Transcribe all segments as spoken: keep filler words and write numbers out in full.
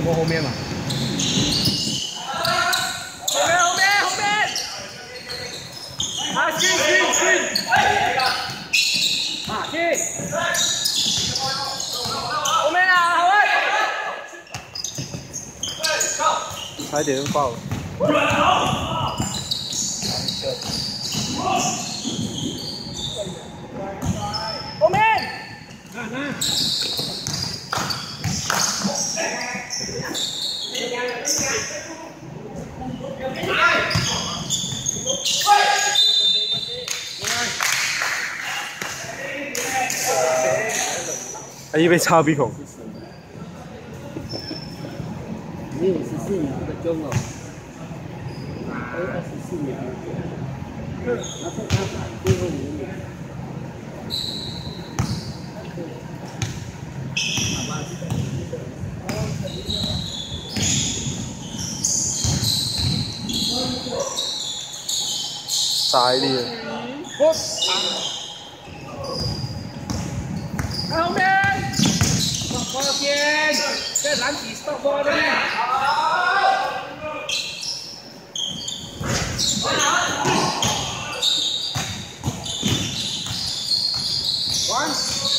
过后面嘛。 后面后面后面，啊进进进，啊进，后面啊好位， 差一点就爆了。 后面， 那那。 哎，一杯擦鼻孔。 没有十四秒的钟哦，打二二十四秒，然后他打最后五秒。好吧。 傻一点。 我。看后面，过边，在篮底 stop ball 那边。One。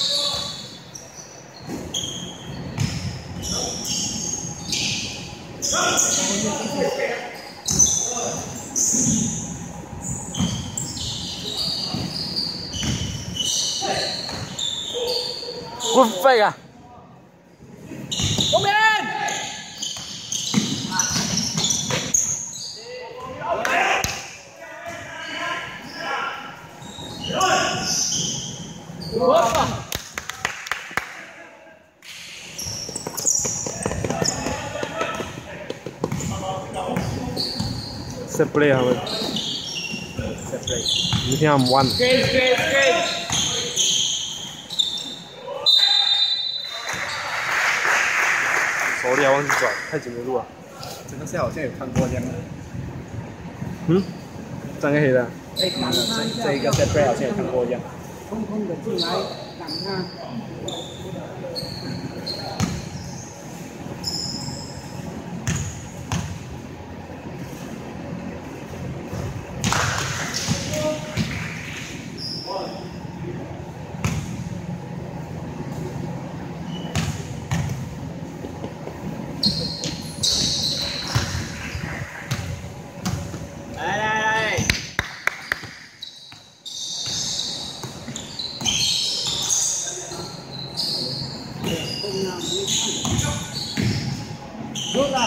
滚飞啊！ 后面。我。 set play 他们。 set play。 明天他们 one。 给给给。 手里还忘记转，太紧没录了。 这个是好像有看过这样的。 嗯？站个黑的。 哎，看了这这一个 set play 好像有看过一样。 空空的进来挡他。 来来来， 有了，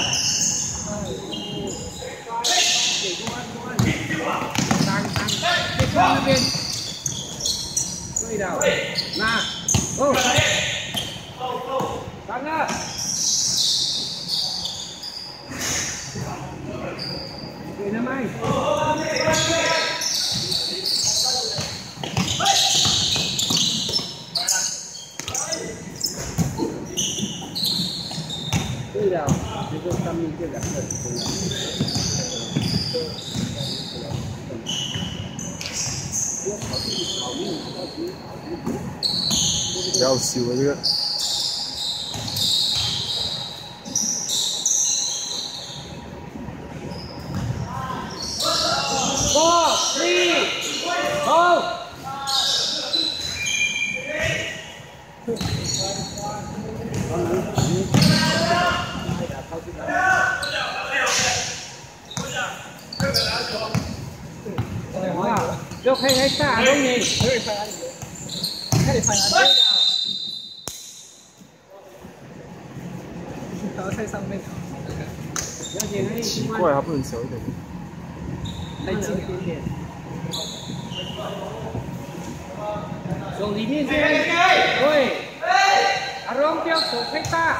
挡挡，别看那边，对的，拿，哦，挡了。 对的麦。对的，就是上面这两个很重要。要考虑考虑考虑考虑。 要死我这个。 Four, three, go. 就可以喺三十公里，可以拍下你，可以拍下你。倒在上面。 奇怪，它不能小一点。 再近一点点，手里面先，对，阿龙不要手太大。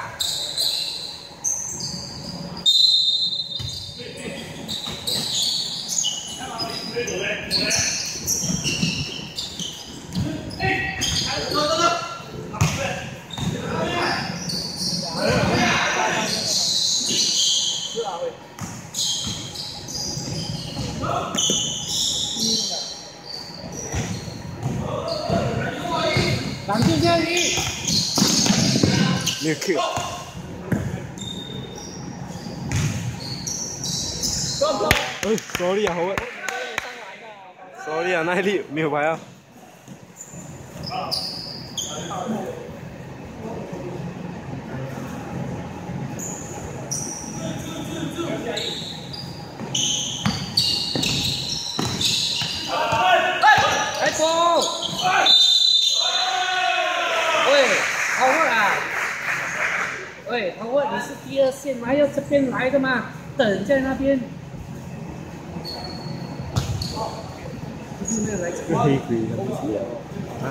挡住这里， 没有 Q。 哎 ，sorry 啊，好啊，sorry 啊，耐力没有牌啊。 来走！喂，好问啊！喂，好问，你是第二线吗？要这边来的吗？等在那边。不是没有来这边。 黑鬼的不是啊？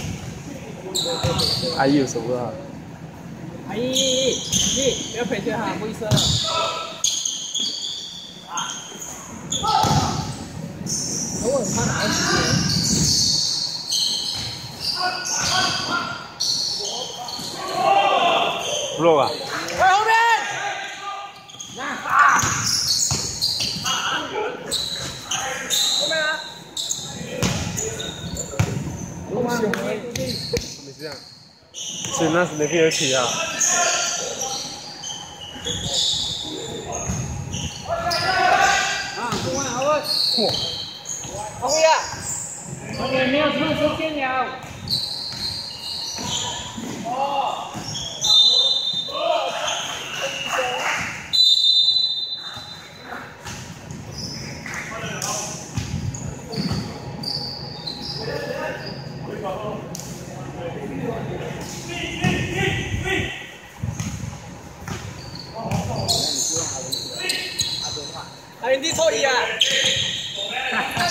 阿姨有手啊？ 阿姨，你不要陪着哈，不好意思了。我很怕哪个时间。 不漏啊！ 快后面！那啊！后面啊！后面，后面， 没这样，所以那是那边有起啊。 啊，后面，后面。嚯！后面啊！后面没有什么时间了。哦。阿林弟错你啊！啊，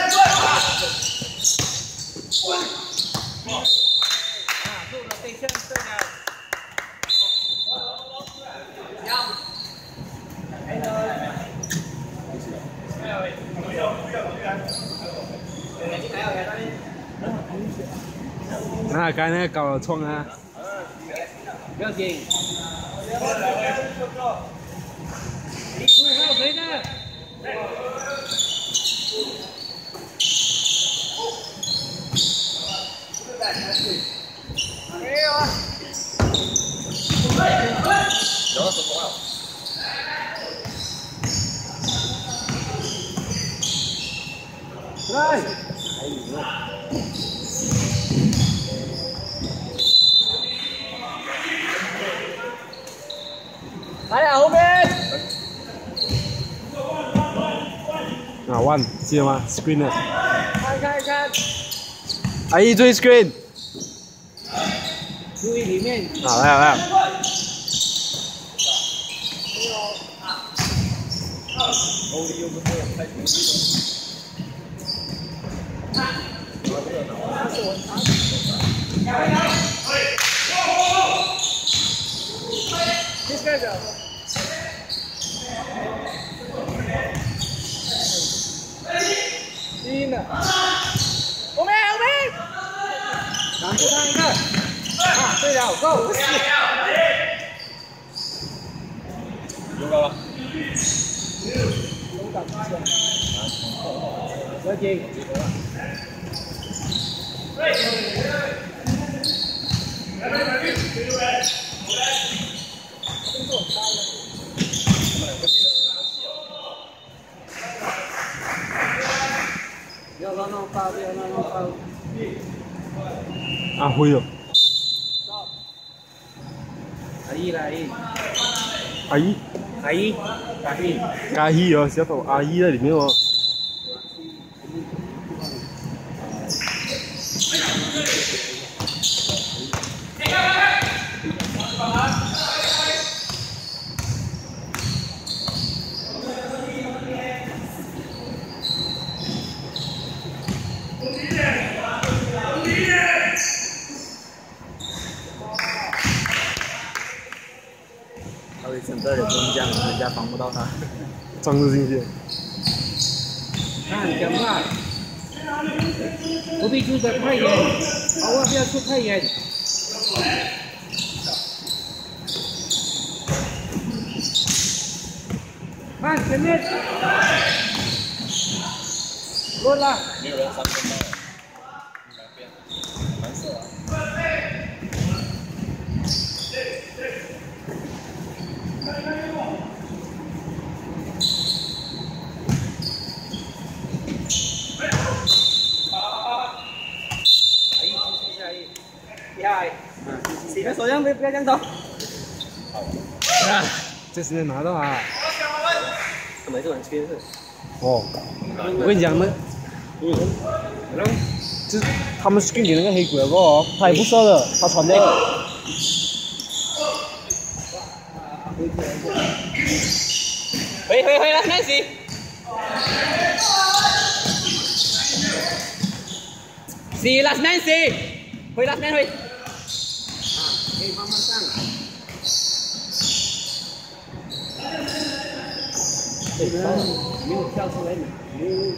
做了对象对了。 那刚才那个搞了冲啊！ 不要紧。十五号谁呢？没有啊。有什么？来。来呀，后面。 啊 ，one 记得吗 ？Screener。 看看看。 阿姨追 screen。 注意里面。 啊，来来。 这个的。第呢？后面后面。挡住他一个。啊，对了 ，Go！ 有了。 勇敢发现。不要紧。不要乱弄发，不要乱弄发。 啊，会哦。 阿姨啦，阿姨。 阿姨。 阿姨。阿姨。 阿姨哦，小头阿姨在里面哦。 他会整个人中将，人家防不到他。 装入进去。 看，讲话，不必出得太远，偶尔不要出太远。看前面，过了。没有人三分到，两边，蓝色啊。 要这样走。 这时间拿到啊！ 他们这种缺是。 哦，我跟你讲，他们，嗯，就是他们 screen 给那个黑鬼那个哦，他也不射的，他传的。 回回回来，Nancy。是 last Nancy， 回 last Nancy 回。啊，可以慢慢上。 对，没有跳出来，没有。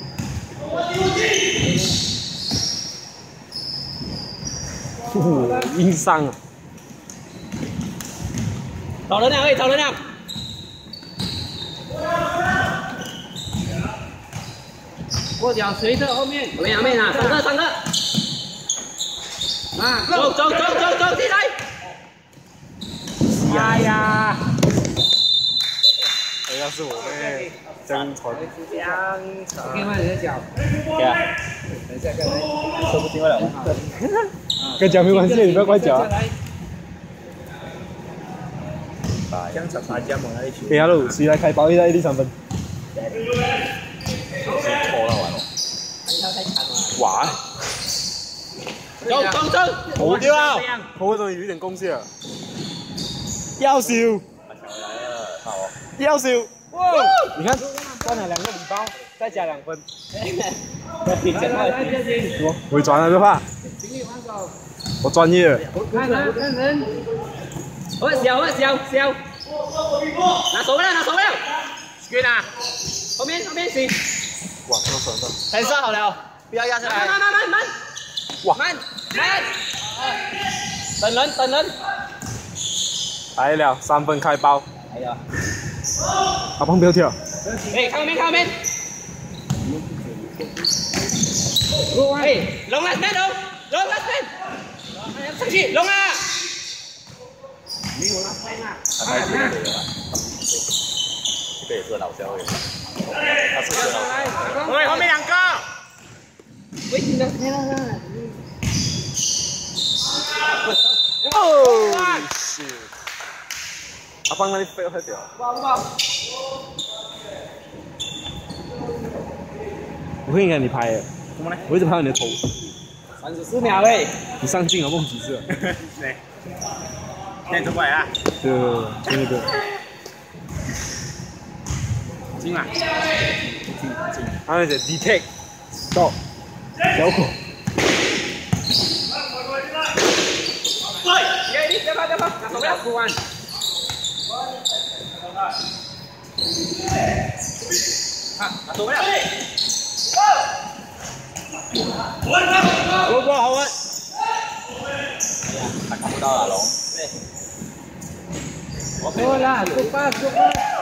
呼，硬伤啊！ 找人了，喂，找人了。过脚随着后面，后面后面啊，三个三个。啊，走走走走走进来。 哎呀！哎，要是我被这样传， 这样传。另外你的脚。 对啊。等一下，刚才说不清了。 跟脚没关系，你不要怪脚。 这样子打加盟那一球。 哎，hello，谁来开包？一在 A D 三分。 错了完了。 哇！ 走走走， 投掉啊！投终于有一点贡献了。要修。要修。哇！你看，赚了两个礼包，再加两分。我会转了，别怕。我专业。 看人看人。我小我小小。拿手不了拿手不了。screen啊！后面后面行。 哇，这么爽的。 才算好了，不要压下来。 慢慢慢慢。 哇！ 慢慢。等人等人。 来了，三分开包。 哎呀！ 阿胖不要跳。 哎，看后面看后面。哎，龙了，那龙，龙了，那。上去，龙啊！没有了，飞了。 他太绝对了。这个也是老乡味。他是学老。 喂，后面两个。 喂，你的飞了啦！ 哦，是。阿胖那里飞太屌。 哇哇！ 我跟你讲，你拍的。 怎么呢？ 我一直拍到你的头。 三十四秒嘞。 你上镜了梦几次？ 对。现在走过来啊！ 对对对，对对对。 进来。进进。 他那写 detect stop 小口。 对，你别怕别怕，拿手不要出弯。啊，拿手不要。 好过好稳。 他看不到了龙。对。 过了，出发出发。